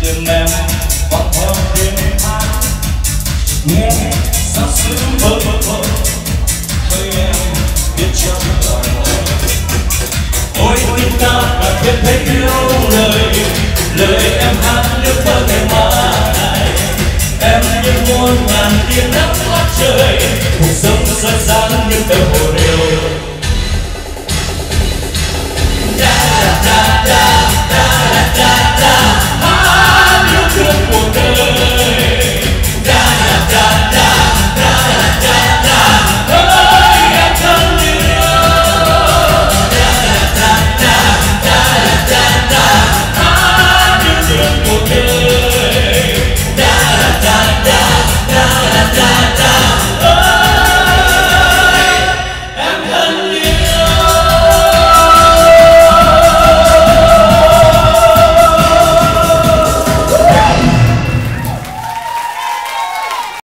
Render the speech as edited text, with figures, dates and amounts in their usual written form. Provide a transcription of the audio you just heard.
bên em vòng theo đêm tháng nghe sao sương vỡ vỡ hơi em biết trong lòng ôi tình ta đã biết thấy lâu đời